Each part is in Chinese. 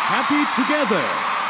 Happy Together.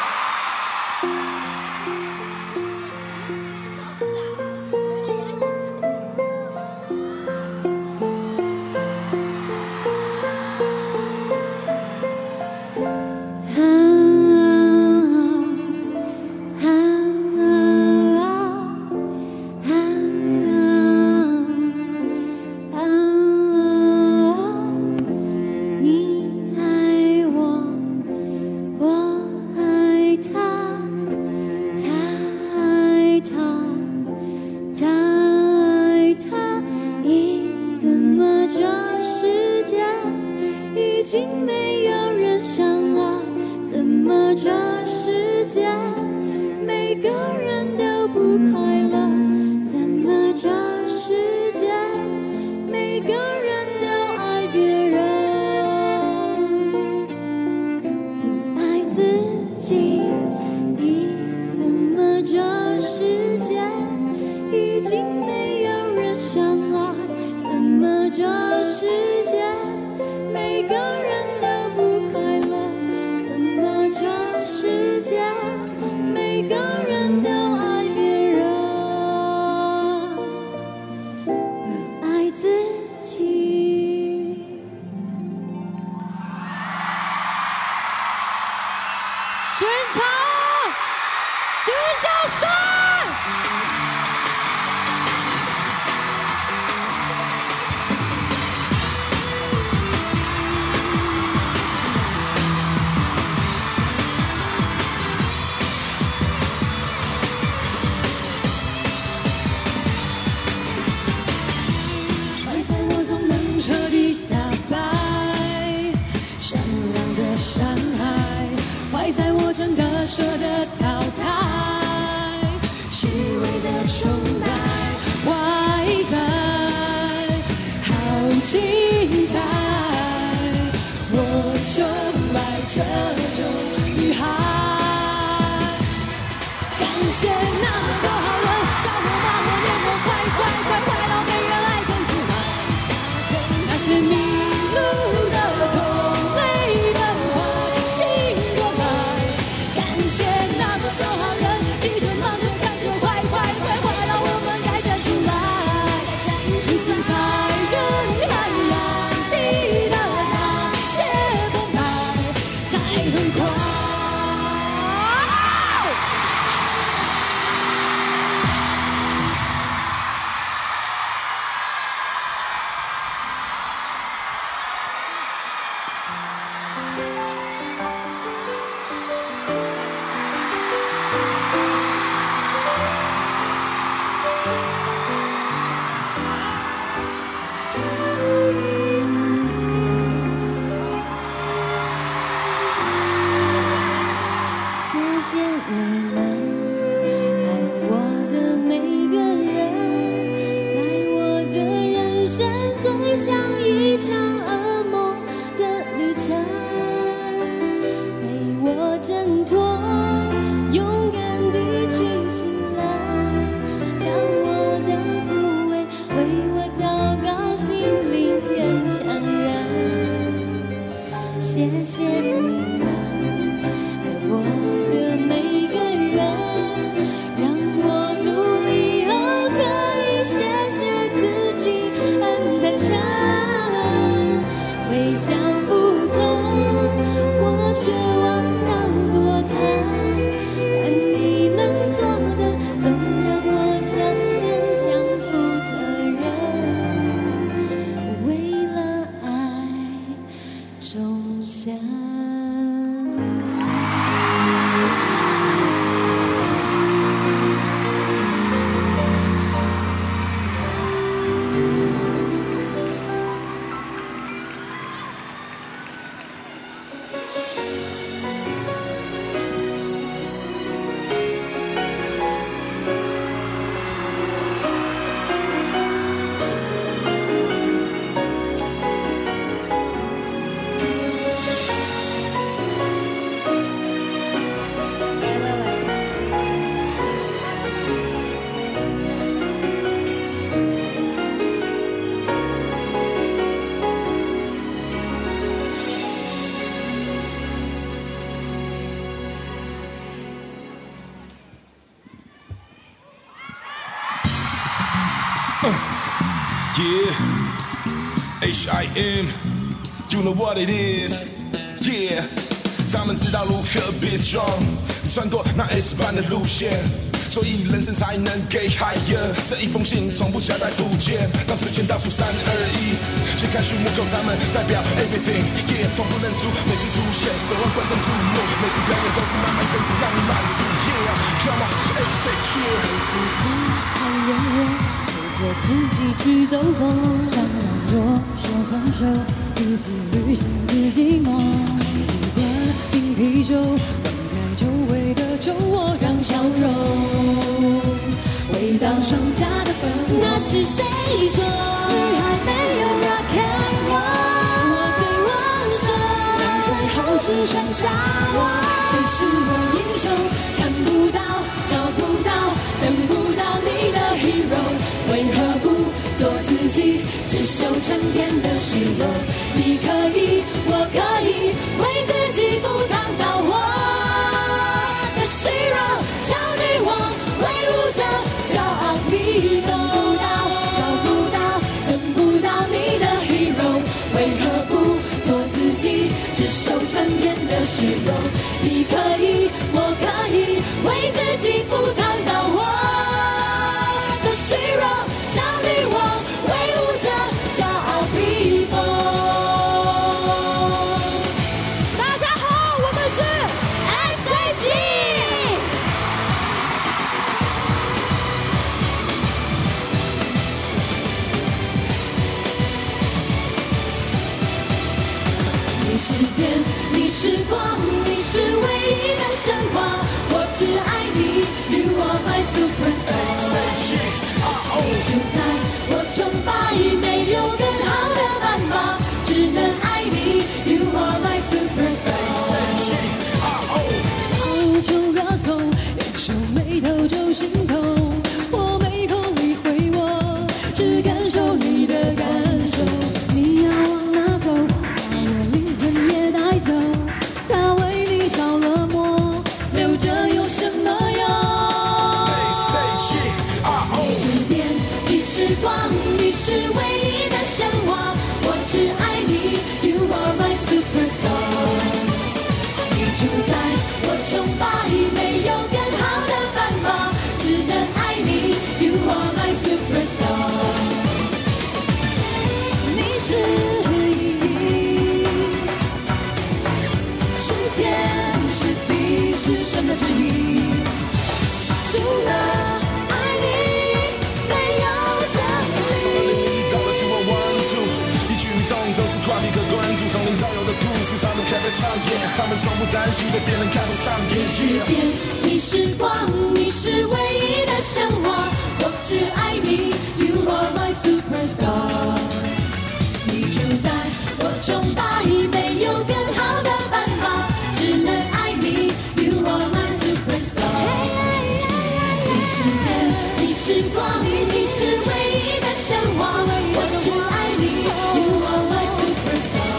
全场尖叫声！ 坏在我总能彻底打败善良的伤害，坏在我真的舍得淘汰虚伪的崇拜，坏在好精彩，我就爱这种女孩。感谢那么多好人，笑我骂我念我坏到没人爱跟自嗨，那些迷路的痛泪的坏心多白，感谢那么多好人，急着忙着赶着坏到我们该站出来，出现在人海燃起的那些澎湃，才很快。谢谢你们爱我的每个人，在我的人生最像一场噩梦的旅程，陪我挣脱，勇敢地去醒来，让我的无畏为我祷告，心灵更强韧。谢谢你们我的每个人，让我努力后可以谢谢自己很坦诚，回想不通，我绝望到躲开，但你们做的总让我想坚强负责任，为了爱忠诚。 Yeah, HIM, you know what it is. Yeah, 他们知道如何 be strong， 穿过那 S 般的路线，所以人生才能 get higher。这一封信从不夹带附件，当时间倒数3、2、1，先看序幕口，他们代表 everything。Yeah， 从不认输，每次出现总让观众注目，每次表演都是慢慢增值，让你满足。Yeah，come on，say cheer。着自己去兜风，想软弱说放手，自己旅行自己梦。一罐冰啤酒，灌溉久违的酒窝，让笑容回荡双颊的粉。那是谁说女孩没有 rock and roll？ 我最忘手，让最后只剩下我。谁是我英雄？看不到，找不到，等不到你的 hero。为何不做自己，只秀成天的虚荣？你可以，我可以，为自己赴汤蹈火的虚荣，小女王挥舞着骄傲披风。找不到，等不到你的 hero， 为何不做自己，只秀成天的虚荣？你可以，我可以，为自己赴汤蹈火。虚荣，小女王挥舞着骄傲披风。大家好，我们是 SH。你是电，你是光，你是唯一的神话，我只爱你 ，You are my superstar。你就在我崇拜，没有更好的办法，只能爱你。You are my superstar。小丑歌颂，一皱眉头就心痛，我没空理会我，只感受你的感受。你要往哪走，把我灵魂也带走。他为你着了魔，留着有什么用？你是电，你是光，你是唯一的神话，我只爱你 ，You are my superstar。你主宰，我崇拜，没有更好的办法，只能爱你 ，You are my superstar。你是一，是天是地是神的旨意，除了。从零到有的故事，他们开在上演，他们从不担心被别人看不上眼。你是电，你是光，你是唯一的神话，我只爱你 ，You are my superstar。你主宰，我崇拜，没有更好的办法，只能爱你 ，You are my superstar。你是电，你是光，你是唯一的神话，我只爱你 ，You are my superstar。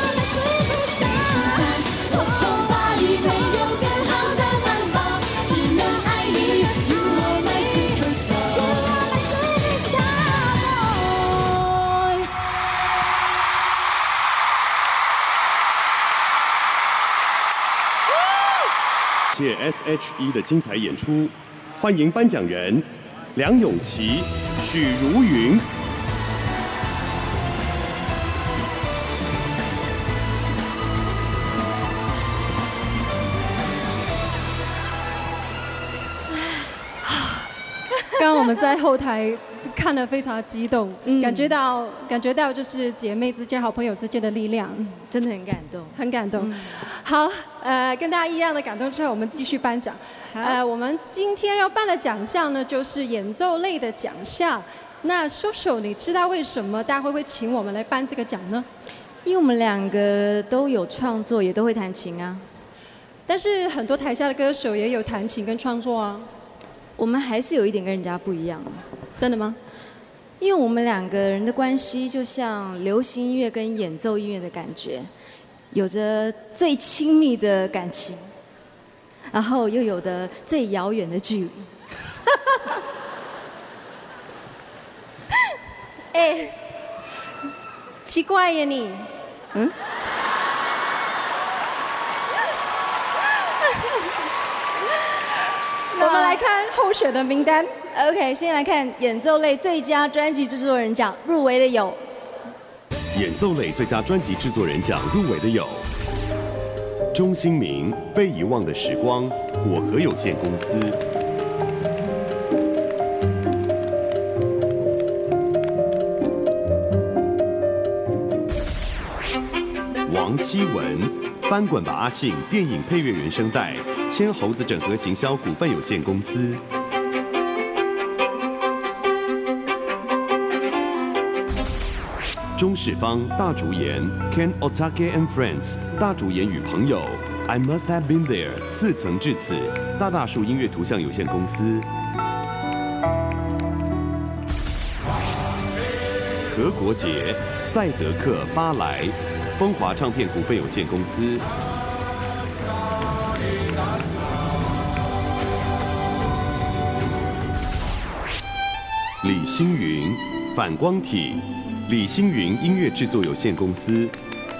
谢 SHE 的精彩演出，欢迎颁奖人梁咏琪、许茹芸。 刚刚我们在后台看得非常激动，感觉到就是姐妹之间、好朋友之间的力量， 真的很感动， 很感动。好，跟大家一样的感动之后，我们继续颁奖。我们今天要颁的奖项呢，就是演奏类的奖项。那秀秀，你知道为什么大会请我们来颁这个奖呢？ 因为我们两个都有创作，也都会弹琴啊。 但是很多台下的歌手也有弹琴跟创作啊。 我们还是有一点跟人家不一样。 真的吗？ 因为我们两个人的关系就像流行音乐跟演奏音乐的感觉，有着最亲密的感情，然后又有着最遥远的距离。 哎，奇怪耶你，嗯？我们来看候选的名单。 OK， 先来看演奏类最佳专辑制作人奖入围的有。 演奏类最佳专辑制作人奖入围的有钟兴民《被遗忘的时光》果核有限公司，王希文《翻滚吧阿信》电影配乐原声带，千猴子整合行销股份有限公司。钟世芳大主演 Ken Otake and Friends 大主演与朋友 I Must Have Been There 四层至此大大树音乐图像有限公司。何国杰赛德克巴莱风华唱片股份有限公司。李星云反光体李星云音乐制作有限公司。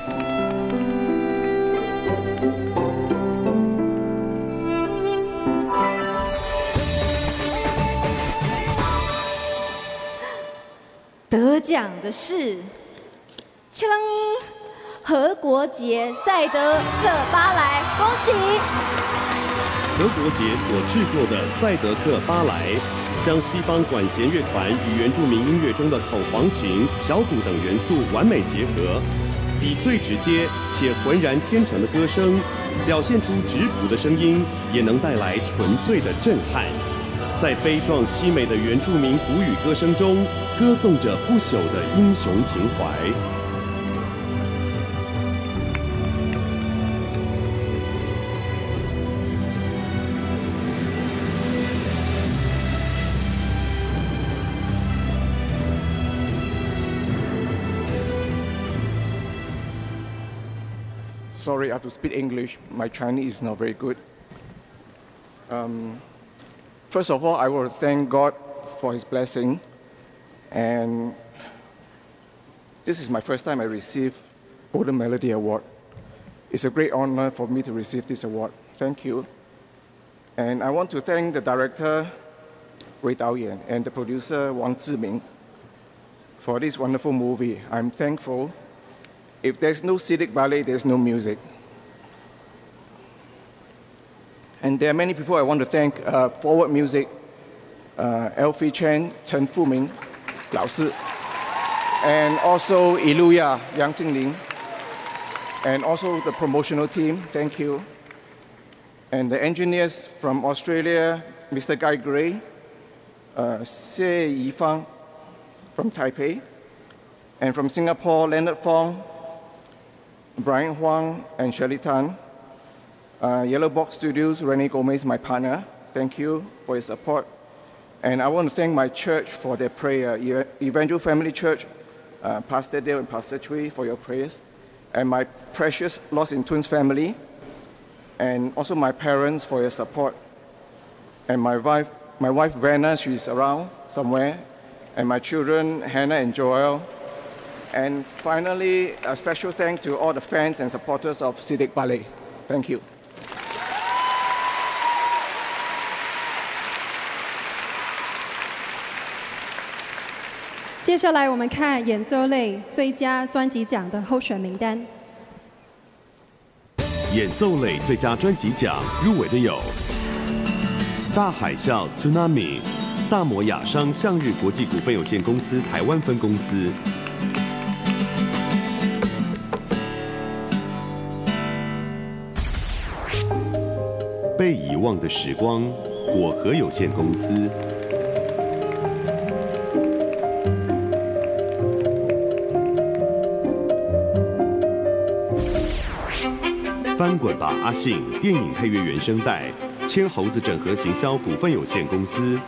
得奖的是，锵，何国杰、赛德克巴莱，恭喜！ 何国杰所制作的《赛德克巴莱》，将西方管弦乐团与原住民音乐中的口簧琴、小鼓等元素完美结合，以最直接且浑然天成的歌声，表现出质朴的声音，也能带来纯粹的震撼。在悲壮凄美的原住民古语歌声中，歌颂着不朽的英雄情怀。 Sorry, I have to speak English. My Chinese is not very good. First of all, I want to thank God for His blessing. And this is my first time I received Golden Melody Award. It's a great honor for me to receive this award. Thank you. And I want to thank the director, Wei Daoyan, and the producer, Wang Ziming, for this wonderful movie. I'm thankful. If there's no Civic Ballet, there's no music. And there are many people I want to thank. Forward Music, Alfie Chen, Chen Fuming, Lao Si, and also Iluya, Yang Xingling, and also the promotional team, thank you. And the engineers from Australia, Mr. Guy Gray, Xie Yifang from Taipei, and from Singapore, Leonard Fong, Brian Huang, and Shirley Tan. Yellow Box Studios, Rene Gomez, my partner, thank you for your support. And I want to thank my church for their prayer, Evangel Family Church, Pastor Dale and Pastor Chui for your prayers, and my precious Lost in Twins family, and also my parents for your support, and my wife Vanna, she's around somewhere, and my children Hannah and Joel, and finally a special thanks to all the fans and supporters of Civic Ballet. Thank you. 接下来我们看演奏类最佳专辑奖的候选名单。 演奏类最佳专辑奖入围的有大海啸 Tsunami 萨摩亚商向日国际股份有限公司台湾分公司。被遗忘的时光果核有限公司。翻滚吧阿信电影配乐原声带，千猴子整合行销股份有限公司。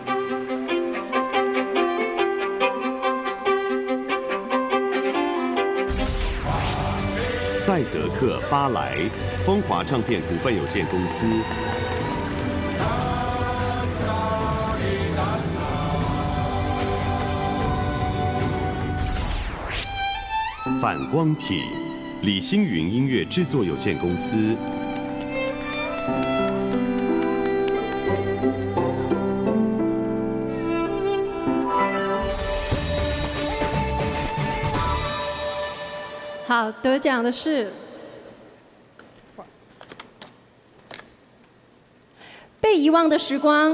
赛德克巴莱风华唱片股份有限公司。 反光体，李星云音乐制作有限公司。 好，得奖的是被遗忘的时光。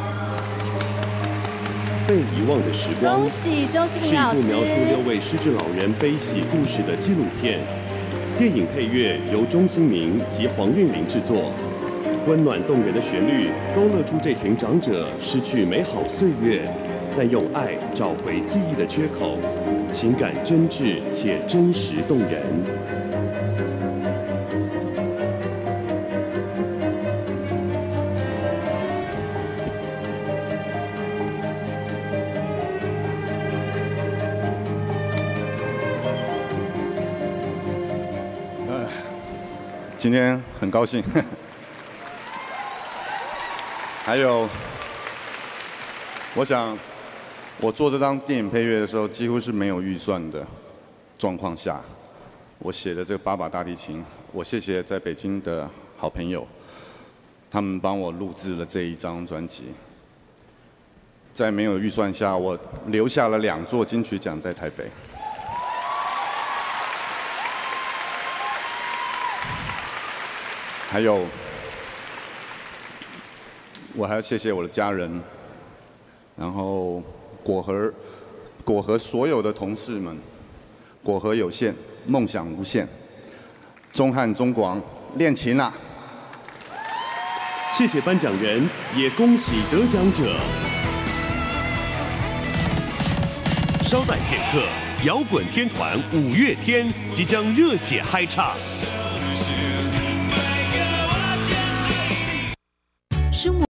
被遗忘的时光恭喜周信是一明老师。 部描述6位失智老人悲喜故事的纪录片。电影配乐由钟兴民及黄韵玲制作，温暖动人的旋律勾勒出这群长者失去美好岁月，但用爱找回记忆的缺口，情感真挚且真实动人。 今天很高兴，还有，我想我做这张电影配乐的时候，几乎是没有预算的状况下，我写的这个8把大提琴，我谢谢在北京的好朋友，他们帮我录制了这一张专辑。在没有预算下，我留下了2座金曲奖在台北。还有，我还要谢谢我的家人，然后果核所有的同事们，果核有限，梦想无限，中汉中广练琴啦！ 谢谢颁奖人，也恭喜得奖者。稍待片刻，摇滚天团5月天即将热血嗨唱。